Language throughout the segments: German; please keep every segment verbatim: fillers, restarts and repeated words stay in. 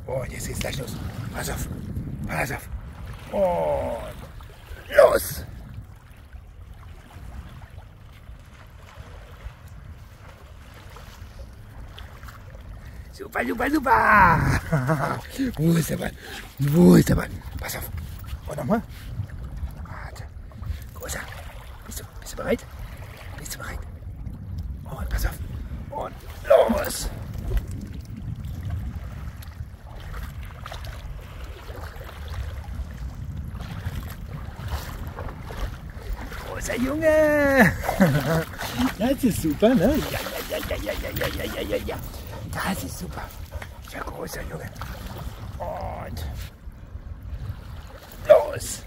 Und jetzt geht's gleich los. Pass auf. Pass auf. Und los. Super, super, super. Wo ist der Mann? Wo ist der Mann? Pass auf. Und nochmal. Warte. Großer. Bist du, bist du bereit? Bist du bereit? Und pass auf. Und los. Großer Junge. Das ist super, ne? Ja, ja, ja, ja, ja, ja, ja, ja, ja, ja. Das ist super. Ja, großer Junge. Und los.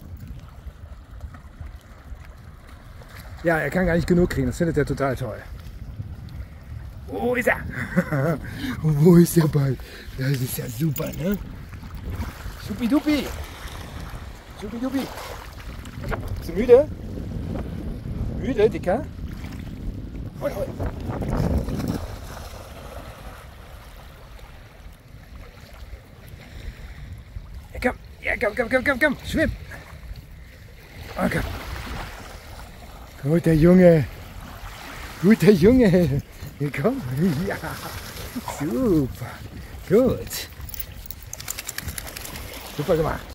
Ja, er kann gar nicht genug kriegen. Das findet er total toll. Wo ist er? Wo ist der Ball? Das ist ja super, ne? Supidupi. Supidupi. Bist du müde? Müde, Dicker? Hoi, hoi. Ja, komm, ja, komm, komm, komm, komm, komm, schwimm. Oh, komm. Guter Junge. Guter Junge. Ja, komm. Ja, super. Gut. Super gemacht.